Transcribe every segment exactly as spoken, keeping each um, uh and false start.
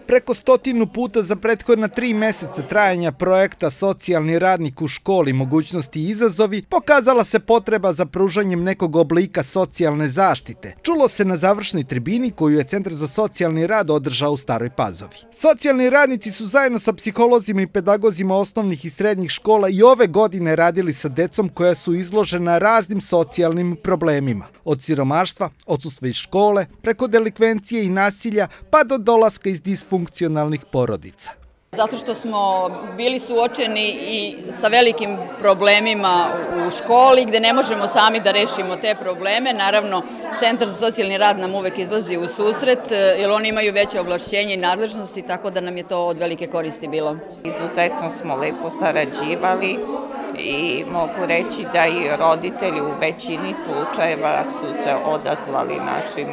Preko stotinu puta za prethodna tri meseca trajanja projekta Socijalni radnik u školi, mogućnosti i izazovi, pokazala se potreba za pružanjem nekog oblika socijalne zaštite. Čulo se na završnoj tribini koju je Centar za socijalni rad održao u Staroj Pazovi. Socijalni radnici su zajedno sa psiholozima i pedagozima osnovnih i srednjih škola i ove godine radili sa decom koja su izložena raznim socijalnim problemima. Od siromaštva, odsustva iz škole, preko delikvencije i nasilja, pa do dolaska iz disfunkcionalnih porodica. Zato što smo bili suočeni i sa velikim problemima u školi gde ne možemo sami da rešimo te probleme. Naravno, Centar za socijalni rad nam uvek izlazi u susret jer oni imaju veće ovlašćenje i nadležnosti, tako da nam je to od velike koristi bilo. Izuzetno smo lepo sarađivali i mogu reći da i roditelji u većini slučajeva su se odazvali našim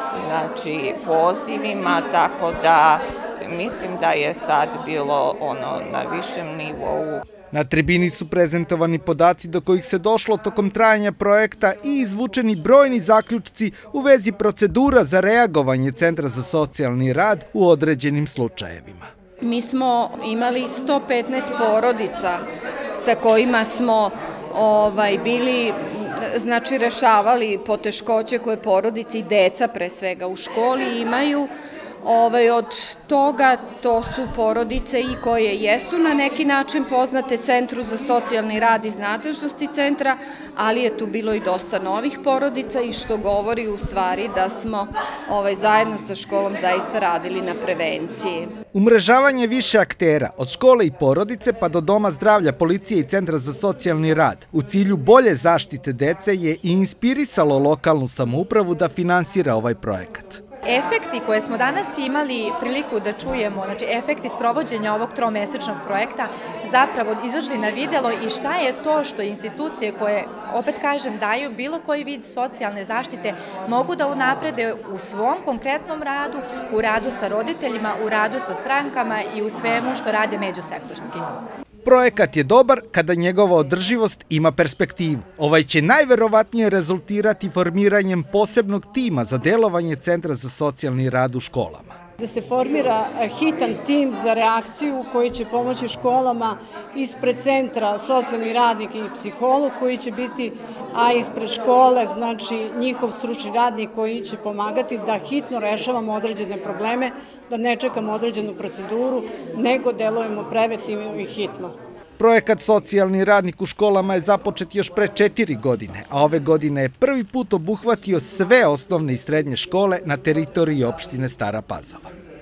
znači, pozivima, tako da mislim da je sad bilo ono na višem nivou. Na tribini su prezentovani podaci do kojih se došlo tokom trajanja projekta i izvučeni brojni zaključci u vezi procedura za reagovanje Centra za socijalni rad u određenim slučajevima. Mi smo imali sto petnaest porodica sa kojima smo ovaj, bili, znači rešavali poteškoće koje porodice i deca pre svega u školi imaju. Ovaj, od toga to su porodice i koje jesu na neki način poznate Centru za socijalni rad iz nadležnosti centra, ali je tu bilo i dosta novih porodica i što govori u stvari da smo ovaj, zajedno sa školom zaista radili na prevenciji. Umrežavanje više aktera, od škole i porodice pa do Doma zdravlja, policije i Centra za socijalni rad, u cilju bolje zaštite dece je i inspirisalo lokalnu samoupravu da finansira ovaj projekat. Efekti koje smo danas imali priliku da čujemo, znači efekti sprovođenja ovog tromesečnog projekta zapravo izašli na videlo i šta je to što institucije koje, opet kažem, daju bilo koji vid socijalne zaštite mogu da unaprede u svom konkretnom radu, u radu sa roditeljima, u radu sa strankama i u svemu što rade međusektorski. Projekat je dobar kada njegova održivost ima perspektivu. Ovaj će najverovatnije rezultirati formiranjem posebnog tima za delovanje Centra za socijalni rad u školama. Da se formira hitan tim za reakciju koji će pomoći školama ispred centra socijalni radnik i psiholog koji će biti, a ispred škole, znači njihov stručni radnik koji će pomagati da hitno rešavamo određene probleme, da ne čekamo određenu proceduru, nego delujemo preventivno i hitno. Projekat Socijalni radnik u školama je započet još pre četiri godine, a ove godine je prvi put obuhvatio sve osnovne i srednje škole na teritoriji opštine Stara Pazova.